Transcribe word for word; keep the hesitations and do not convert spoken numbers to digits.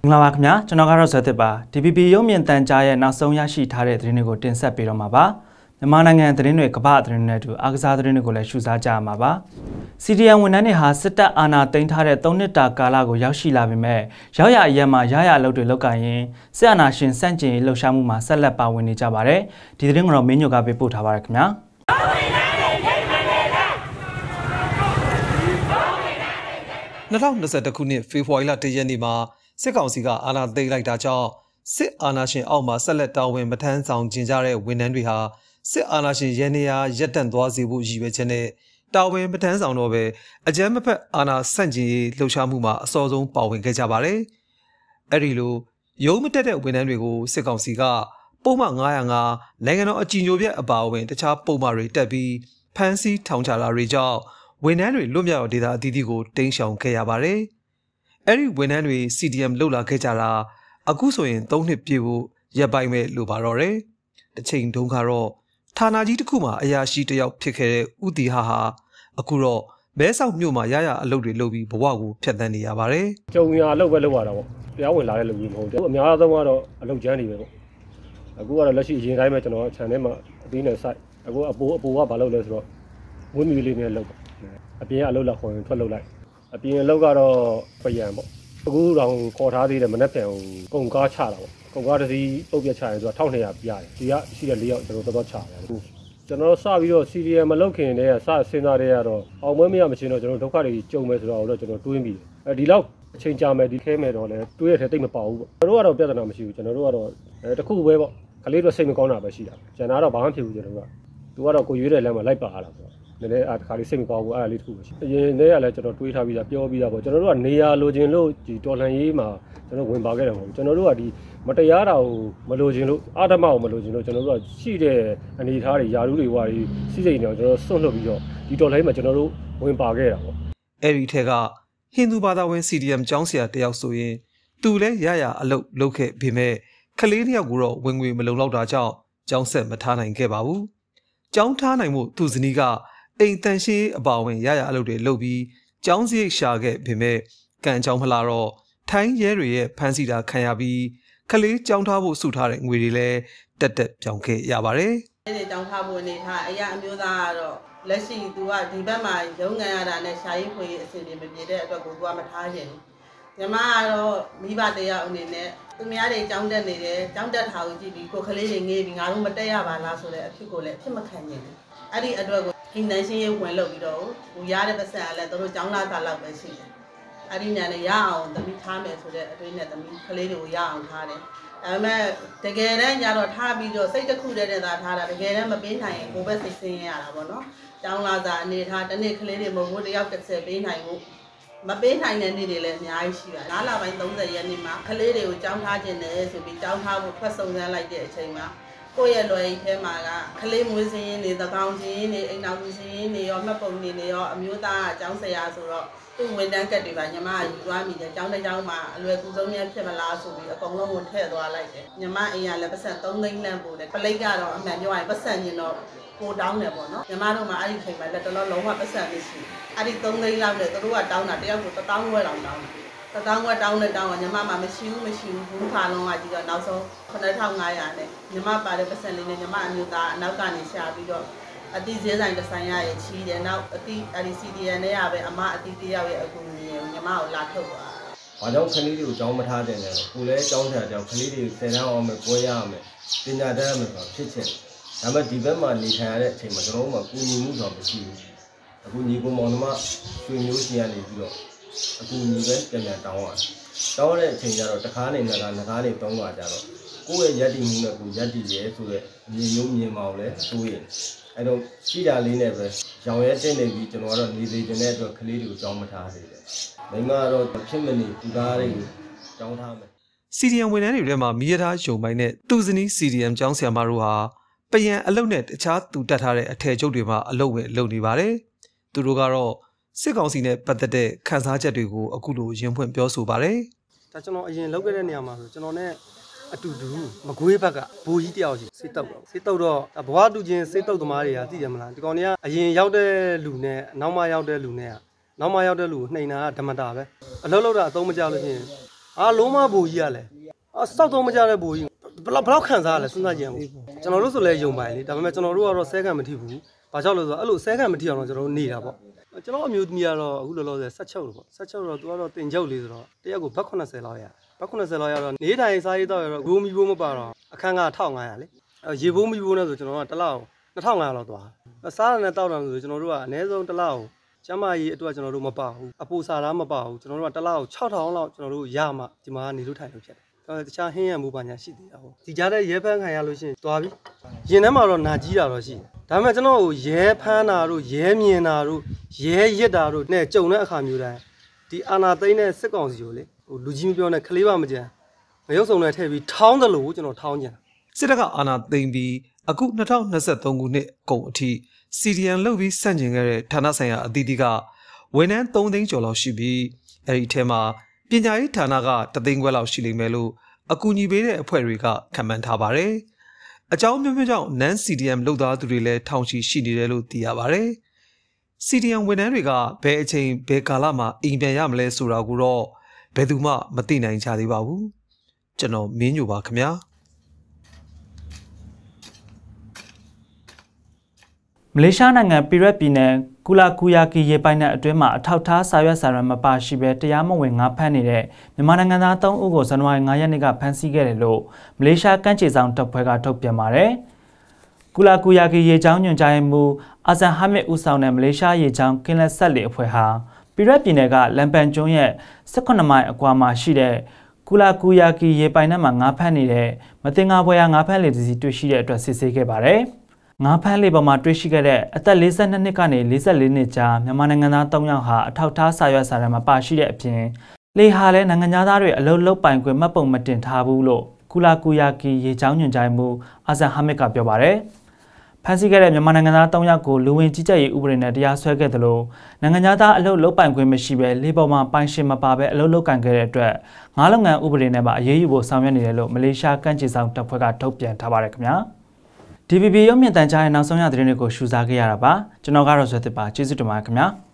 မင်္ဂလာပါခင်ဗျာကျွန်တော်ကတော့ဇော်သစ်ပါ D B P ရုပ်မြင်သံကြားရဲ့နောက်ဆုံးရရှိထားတဲ့သတင်းတွေကိုတင်ဆက်ပေးတော့မှာပါမြန်မာနိုင်ငံသတင်းတွေကမ္ဘာသတင်းတွေနဲ့အတူအားကစားသတင်းတွေကိုလည်းရှုစားကြရမှာပါ C D M ဝန်ထမ်းတွေဟာစစ်တပ်အာဏာသိမ်းထားတဲ့သုံးနှစ်တာကာလကိုရောက်ရှိလာပေမဲ့ရောက်ရအရက်မှာရရအလုပ်တွေလုပ်ကိုင်ရင်စစ်အာဏာရှင်စန့်ကျင်ရေးလှုပ်ရှားမှုမှာဆက်လက်ပါဝင်နေကြပါတယ်ဒီသတင်းကိုတော့မင်းညိုကပေးပို့ထားပါရခင်ဗျာ၂၀၂၁ခုနှစ်ဖေဖော်ဝါရီလတရက်နေ့မှာစစ်ကောင်စီကအာဏာသိမ်းလိုက်တာကြောင့်စစ်အာဏာရှင်အောက်မှာဆက်လက်တာဝန်မထမ်းဆောင်ကျင်ကြတဲ့ဝန်ထမ်းတွေဟာစစ်အာဏာရှင်ရဲနေရာရပ်တန့်သွားစေဖို့ရည်ရွယ်ချက်နဲ့တာဝန်မထမ်းဆောင်တော့ပဲအကြမ်းမဖက်အာဏာဆန့်ကျင်ရေးလှုပ်ရှားမှုမှာအစောဆုံးပါဝင်ခဲ့ကြပါတယ်။အဲဒီလိုရုံးမတက်တဲ့ဝန်ထမ်းတွေကိုစစ်ကောင်စီကပုံမှန်၅၀၅နိုင်ငံတော်အကြည်ညိုပြတ်အပါအဝင်တခြားပုံမှန်တွေတက်ပြီးဖမ်းဆီးထောင်ချတာတွေကြောင့်ဝန်ထမ်းတွေလွတ်မြောက်ဒေသအသီးသီးကိုတင်းရှောင်ခဲ့ရပါတယ်။အဲဒီဝန်ထမ်းတွေ C D M လှုပ်လာခဲ့ကြတာအခုဆိုရင်၃နှစ်ပြည့်ဖို့ရပ်ပိုင်းပဲလိုပါတော့တယ်။တစ်ချိန်တုန်းကတော့ဌာနကြီးတစ်ခုမှာအရာရှိတယောက်ဖြစ်ခဲ့တဲ့ဦးတီဟာဟာအခုတော့မဲဆောက်မြို့မှာရရအလုပ်တွေလုပ်ပြီးဘဝကိုဖျက်ဆီးနေရပါတယ်။ကြုံရအလုပ်ပဲလုပ်ရတာပေါ့။တရားဝင်လာတဲ့လူကြီးမဟုတ်ဘူး။အများဆုံးကတော့အလုပ်ကျန်းနေပဲပေါ့။အခုကတော့လက်ရှိအရင်တိုင်းပဲကျွန်တော် channel မှာအသေးနဲ့ site အခုအပိုးအပိုးကဘာလုပ်လဲဆိုတော့ဝင်းမီလေးနဲ့လုပ်အပြင်ကအလုပ်လာခေါ်ရင်ထွက်လုပ်လိုက်အပြင်အလုပ်ကတော့ပြန်ပေါ့အခုတော့ခေါ်ထားသေးတယ်မနေ့ပြန်ကုန်ကားချတာပေါ့ကုန်ကားတစ်စီးပုတ်ပြတ်ချရင်ဆိုတော့တစ်နှစ်ရာပြရတယ်ဒီကရှိတဲ့၄ယောက်ကျွန်တော်တော်တော်ချရတယ်အခုကျွန်တော်စပြီးတော့ C D M မလုပ်ခင်တည်းကစစဉ်းစားတဲ့ကတော့အောင်မွေးမရမချင်းတော့ကျွန်တော်ဒုက္ခတွေကြုံမယ်ဆိုတော့တော့ကျွန်တော်တွေးမိတယ်အဲဒီလောက်အချိန်ကြာမယ်ဒီခဲမယ်တော့လဲတွေးရတဲ့တိတ်မပေါဘူးပေါ့ကျွန်တော်တို့ကတော့ပြဿနာမရှိဘူးကျွန်တော်တို့ကတော့တခုပဲပေါ့ကလေးတို့စိတ်မကောင်းတာပဲရှိတာကျန်တာတော့ဘာမှမဖြစ်ဘူးကျွန်တော်တို့ကသူကတော့ကိုရွေးတဲ့လမ်းမှာလိုက်ပါရတာပေါ့နည်းနည်းအားတစ်ခါလေးစိတ်မကောင်းဘူးအဲ့ဒါလေးတစ်ခုပဲရှိအရင်တည်းကလည်းကျွန်တော်တွေးထားပြီးသားပြောပြီးသားပေါ့ကျွန်တော်တို့ကနေရာလိုချင်လို့ဒီတော်လှန်ရေးမှာကျွန်တော်ဝင်ပါခဲ့တယ်ပေါ့ကျွန်တော်တို့ကဒီမတရားတာကိုမလိုချင်လို့အာဓမ္မကိုမလိုချင်လို့ကျွန်တော်တို့ကရှိတဲ့အနေအထားတွေယာရုတွေဝါတွေစီးစိမ်တွေကျွန်တော်စွန့်လွတ်ပြီးတော့ဒီတော်လှန်ရေးမှာကျွန်တော်တို့ဝင်ပါခဲ့တာပေါ့အဲ့ဒီထက်ကဟိန္ဒူဘာသာဝင် C D M ကျောင်းဆရာတယောက်ဆိုရင်သူလည်းရရအလုပ်လုပ်ခဲ့ပေမဲ့ကလေးတစ်ယောက်ကိုတော့ဝင်ငွေမလုံလောက်တာကြောင့်ကျောင်းဆက်မထားနိုင်ခဲ့ပါဘူးကျောင်းထားနိုင်မှုသူဇနီးကအိမ်တန်ရှင်းအပါဝင်ရရအလုပ်တွေလုပ်ပြီးကျောင်းစရိတ်ရှာခဲ့ပေမဲ့ကံအကြောင်းမလားတော့ထိုင်းရဲတွေရဲ့ဖမ်းဆီးတာခံရပြီးကလေးကျောင်းထားဖို့စုထားတဲ့ငွေတွေလည်းတက်တက်ပြောင်းခဲ့ရပါတယ်။ဒီကျောင်းထားဖို့အနေထားအရာအမျိုးသားကတော့လက်ရှိသူကဒီဘက်မှာရုံးကန်ရတာနဲ့ရှာရေးဖွေရေးအစီအစဉ်မပြေတဲ့အတွက်ကိုသူကမထားချင်ဘူး။ညီမကတော့မိဘတရားအနေနဲ့သူများတွေကျောင်းတက်နေတယ်ကျောင်းတက်ထားကိုကြည့်ပြီးကိုကလေးတွေငေးပြီးငါတို့မတက်ရပါလားဆိုတဲ့အဖြစ်ကိုလည်းအဖြစ်မခံနိုင်ဘူး။အဲ့ဒီအတွက်ကိုအင်တန်ရှင်းရေးဝင်လုပ်ပြီးတော့ဟိုရတဲ့ပတ်စံကလည်းတို့ကျောင်းလာတာလောက်ပဲရှိတယ်။အဲ့ဒီညာနဲ့ရအောင်သမီးထားမယ်ဆိုတဲ့အတွေ့နဲ့သမီးကလေးတွေကိုရအောင်ထားတယ်။ဒါပေမဲ့တကယ်တမ်းညတော့ထားပြီးတော့စိတ်တစ်ခုတည်းနဲ့သာထားတာတကယ်တမ်းမပေးနိုင်ရင်ကိုယ်ပဲစိတ်ဆင်းရတာပေါ့နော်။ကျောင်းလာတာအနေထားတစ်နေ့ကလေးတွေမဟုတ်ဘူးတယောက်တစ်ဆယ်ပေးနိုင်ဖို့မပေးနိုင်တဲ့နေ့တွေလည်းအများကြီးရှိပါတယ်။လပိုင်း၃၀ရက်နေ့မှာကလေးတွေကိုကျောင်းထားခြင်းနဲ့ဆိုပြီးကျောင်းထားဖို့ဖတ်စုံစမ်းလိုက်တဲ့အချိန်မှာကိုယ့်ရဲ့လွယ်အိတ်ထဲမှာကကလေးမွေးစင်းရင်းနေသကောင်စင်းရင်းနေအိမ်တော်စင်းရင်းနေရောမှတ်ပုံနေနေရောအမျိုးသားအကြောင်းဆရာဆိုတော့သူ့ဝန်တန်းကက်တွေပါညီမကယူသွားမိတယ်ကျောင်းတစ်ကျောင်းမှာအလွယ်ကူဆုံးများဖြစ်မလားဆိုပြီးအကုန်လုံးကိုထည့်သွားလိုက်တယ်ညီမအိမ်ကလည်းပတ်စံ၃သိန်းလမ်းပို့တယ်ပလိတ်ကတော့အမှန်ပြောရရင်ပတ်စံညင်တော့ပိုတောင်းတယ်ပေါ့နော်ညီမတို့မှအဲ့ဒီချိန်မှာလက်တလုံးလုံးဝပတ်စံမရှိအဲ့ဒီ၃သိန်းလောက်နဲ့သူတို့ကတောင်းတာတယောက်ကိုတစ်တောင်းခွဲတောင်းတောင်းတတောင်းခွဲတောင်းနဲ့တောင်းကညီမမှမရှိဘူးမရှိဘူးဘူးခါလုံးကကြီးတော့နောက်ဆုံးခုနှစ်ထောင်ငါးရာနဲ့ညီမပါတဲ့ပတ်စံလေးနဲ့ညီမအမျိုးသားအနောက်ကနေရှာပြီးတော့အတိဈေးဆိုင်တစ်ဆိုင်ရရဲ့ချီးတယ်နောက်အတိအဒီ C D M နဲ့ရပဲအမအတိတယောက်ရဲ့အကူအညီညီမကိုလာထုတ်သွား။ဘာကြောင့်ကလေးတွေကိုကျောင်းမထားတဲ့လဲ။ကိုလည်းကျောင်းထားကြောင်ကလေးတွေဆယ်တန်းအောင်မယ်ပွဲရအောင်မယ်ပညာတတ်ရမယ်ဆိုတာဖြစ်ချင်တယ်။ဒါပေမဲ့ဒီဘက်မှာနေထိုင်ရတဲ့အချိန်မှာကျွန်တော်တို့ကကူညီမှုဆိုတာမရှိဘူး။အခုညီကိုမောင်နှမရွှေမျိုးရှင်ကနေပြီးတော့အကူအညီပဲပြန်ပြန်တောင်းရတယ်။တောင်းရတဲ့အချိန်ကျတော့တစ်ခါနေငါကငါးနေတောင်းသွားကြတော့ကိုယ့်ရဲ့ယက်တီမှုနဲ့ကိုယက်တီရဲဆိုတဲ့မြေမျိုးမြင်မအောင်လဲစိုးရင်အဲ့တော့ရှိတာလေးနဲ့ပဲရောင်ရဲတင်နေပြီးကျွန်တော်ကတော့နေသေးတဲ့အတွက်ကလေးတွေကိုကြောင်းမထားသေးတယ်။မိမကတော့ဖြစ်မနေဒီကားတွေကိုကြောင်းထားမယ်။ C D M ဝန်ထမ်းတွေထဲမှာမိရထားယုံပိုင်းနဲ့သူဇနီး C D M ကျောင်းဆရာမတို့ဟာပယံအလုပ်နဲ့တခြားသူတက်ထားတဲ့အထည်ချုပ်တွေမှာအလုပ်ဝယ်လုပ်နေပါတယ်။သူတို့ကတော့စစ်ကောင်စီနဲ့ပတ်သက်တဲ့ခန်းစားချက်တွေကိုအခုလိုရင်ဖွင့်ပြောဆိုပါတယ်။ဒါကျွန်တော်အရင်လုပ်ခဲ့တဲ့နေရာမှာဆိုကျွန်တော်နဲ့အတူတူမကွေးဘက်ကဘူကြီးတယောက်ရှိစိတ်တုပ်တော့စိတ်တုပ်တော့ဘဝတူချင်းစိတ်တုပ်သမားတွေကသိတယ်မလားဒီကောင်တွေကအရင်ရောက်တဲ့လူနဲ့နောက်မှရောက်တဲ့လူနဲ့ကနောက်မှရောက်တဲ့လူကိုနှိမ်တာကဓမ္မတာပဲအလုပ်လုပ်တာအသုံးမကျလို့ရှိရင်အာလုံးမဘူကြီးရလဲအစောက်တော့မကြတဲ့ဘူကြီးဘလောက်ဘလောက်ခံစားရလဲစဉ်းစားကြည့်အောင်ကျွန်တော်တို့ဆိုလဲယုံပါလေဒါပေမဲ့ကျွန်တော်တို့ကတော့ဆဲခံမထိဘူးဘာကြောင့်လဲဆိုတော့အဲ့လိုဆဲခံမထိအောင်တော့ကျွန်တော်တို့နေတာပေါ့ကျွန်တော်အမျိုးသမီးကတော့အခုလောလောဆယ်ဆက်ချုပ်လို့ပေါ့ဆက်ချုပ်တော့သူကတော့တင်ချုပ်လေးဆိုတော့တရက်ကိုဘတ်80လောက်ရဘတ်80လောက်ရတော့နေထိုင်စားရေးတော့ရတော့ဂိုးမီဘိုးမပါတော့အခန်းက1500လေရေဘိုးမီဘိုးနဲ့ဆိုကျွန်တော်ကတစ်လောက်2500လောက်သွားစားရတဲ့တောက်တယ်ဆိုကျွန်တော်တို့ကအနည်းဆုံးတစ်လောက်ကျမကြီးအတွက်ကျွန်တော်တို့မပါဘူးအပူစာသားမပါဘူးကျွန်တော်တို့ကတစ်လောက်6000လောက်ကျွန်တော်တို့ရမှဒီမှာနေလို့ထိုင်လို့ဖြစ်တယ်တခြားဟင်းရမှုပါညာရှိသေးတာဟုတ်ဒီကြားတဲ့ရဲဖန်းခံရလို့ရှိရင်သွားပြီရင်ထဲမှာတော့နာကြီးတာတော့ရှိတယ်ဒါပေမဲ့ကျွန်တော်ကိုရဲဖန်းတာတို့ရဲမြင်တာတို့ရဲရစ်တာတို့နဲ့ကြုံတဲ့အခါမျိုးတိုင်းဒီအာနာသိန်းနဲ့စစ်ကောင်စီကိုလေဟိုလူကြီးမပြောနဲ့ခလေးပါမကြမ်းမရုပ်စုံနဲ့ထည့်ပြီးထောင်းတယ်လို့ကျွန်တော်ထောင်းကြတယ်စစ်တပ်ကအာဏာသိမ်းပြီးအခု၂၀၂၃ခုနှစ်အကုန်အထိ စီ ဒီ အမ် လုပ်ပြီးစန့်ကျင်ခဲ့တဲ့ဌာနဆိုင်ရာအသီးသီးကဝန်ထမ်းသုံးသိန်းကျော်လောက်ရှိပြီးအဲဒီအထဲမှာပညာရေးဌာနကတသိန်းခွဲလောက်ရှိလိမ့်မယ်လို့အကူအညီပေးတဲ့အဖွဲ့တွေကခန့်မှန်းထားပါတယ်။အကြောင်းမျိုးမျိုးကြောင့် non စီ ဒီ အမ် လုပ်သားသူတွေလည်းထောင်ချီရှိနေတယ်လို့သိရပါတယ်။ စီ ဒီ အမ် ဝန်ထမ်းတွေကဘယ်အချိန်ဘယ်ကာလမှာအိမ်ပြန်ရမလဲဆိုတာကိုတော့ဘယ်သူမှမသိနိုင်ကြသေးပါဘူး။ကျွန်တော်မင်းညိုပါခင်ဗျာ။မလေးရှားနိုင်ငံပီရက်ပြည်နယ်ကူလာကူယာကီရေပိုင်နယ်အတွင်းမှာအထောက်ထားစာရွက်စာတမ်းမပါရှိဘဲတရားမဝင်ငါးဖမ်းနေတဲ့မြန်မာနိုင်ငံသားသုံးဦးကိုဇန်နဝါရီ၅ရက်နေ့ကဖမ်းဆီးခဲ့တယ်လို့မလေးရှားကမ်းခြေဆောင်တပ်ဖွဲ့ကထုတ်ပြန်ပါတယ်။ကူလာကူယာကီရေချောင်းညွှန်ကြားရေးမှူးအာဇန်ဟာမစ်ဦးဆောင်တဲ့မလေးရှားရေချောင်းကင်းလက်ဆက်လေအဖွဲ့ဟာပီရက်ပြည်နယ်ကလမ်ပန်ကျွန်းရဲ့၁၈မိုင်အကွာမှာရှိတဲ့ကူလာကူယာကီရေပိုင်နယ်မှာငါးဖမ်းနေတဲ့မတင်ငါဘွယ်ရငါးဖမ်းလေတစ်စီးတွေ့ရှိတဲ့အတွက်စစ်ဆေးခဲ့ပါတယ်။ငါးဖမ်းလေပေါ်မှာတွေ့ရှိခဲ့တဲ့အသက်၄၂နှစ်ကနေ၄၄နှစ်ကြားမြန်မာနိုင်ငံသား၃ယောက်ဟာအထောက်ထားစာရွက်စာတမ်းမှာပါရှိတဲ့အပြင်လေဟာလည်းနိုင်ငံသားတွေအလုပ်လုပ်ပိုင်ခွင့်မှတ်ပုံမတင်ထားဘူးလို့ကူလာကူယာကီရေချောင်းညွှန်ကြားမှုအာဇန်ဟာမစ်ကပြောပါတယ်။ဖမ်းဆီးခဲ့တဲ့မြန်မာနိုင်ငံသား၃ယောက်ကိုလူဝင်ကြီးကြပ်ရေးဥပဒေနဲ့တရားစွဲခဲ့တယ်လို့နိုင်ငံသားအလုပ်လုပ်ပိုင်ခွင့်မရှိဘဲလေပေါ်မှာပိုင်ရှင်မပါဘဲအလုပ်လုပ်ကင်ခဲ့တဲ့အတွက်ငါးလုပ်ငန်းဥပဒေနဲ့ပါအရေးယူဖို့ဆောင်ရွက်နေတယ်လို့မလေးရှားကမ်းခြေဆောင်တပ်ဖွဲ့ကထုတ်ပြန်ထားပါတယ်ခင်ဗျာ။ D V B ရုပ်မြင်သံကြားရဲ့နောက်ဆုံးရသတင်းတွေကိုရှုစားခဲ့ရတာပါကျွန်တော်ကတော့ဆွဲသစ်ပါကျေးဇူးတင်ပါတယ်ခင်ဗျာ